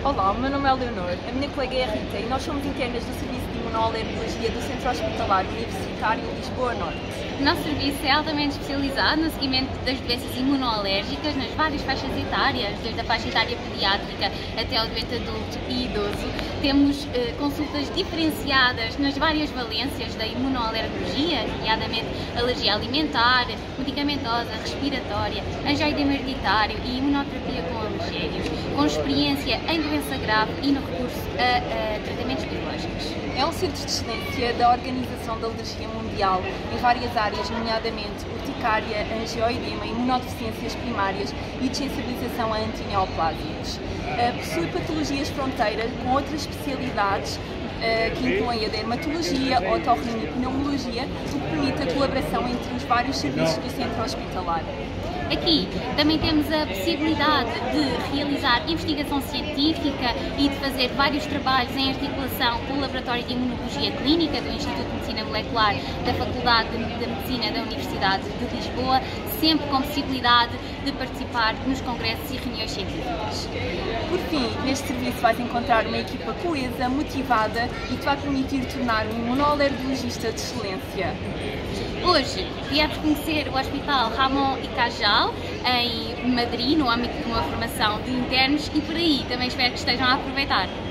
Olá, o meu nome é Leonor, a minha colega é a Rita e nós somos internas do Serviço de Imunoalergologia do Centro Hospitalar Universitário Lisboa Norte. O nosso serviço é altamente especializado no seguimento das doenças imunoalérgicas nas várias faixas etárias, desde a faixa etária pediátrica até ao doente adulto e idoso. Temos consultas diferenciadas nas várias valências da imunoalergologia, nomeadamente alergia alimentar, medicamentosa, respiratória, angioedema hereditário e imunoterapia com alergénios, com experiência em doença grave e no recurso a tratamentos biológicos. É um centro de excelência da Organização da Alergia Mundial em várias áreas, nomeadamente urticária, angioedema, imunodeficiências primárias e desensibilização a antineoplásicos. Possui patologias fronteira com outras especialidades que incluem a dermatologia, otorrinopneumologia, o que permite a colaboração entre os vários serviços do centro hospitalar. Aqui também temos a possibilidade de realizar investigação científica e de fazer vários trabalhos em articulação com o Laboratório de Imunologia Clínica do Instituto de Medicina Molecular da Faculdade de Medicina da Universidade de Lisboa, sempre com possibilidade de participar nos congressos e reuniões científicas. Por fim, neste serviço vais encontrar uma equipa coesa, motivada e que vai permitir tornar um imunoalergologista de excelência. Hoje viemos conhecer o Hospital Ramon y Cajal em Madrid, no âmbito de uma formação de internos, e por aí também espero que estejam a aproveitar.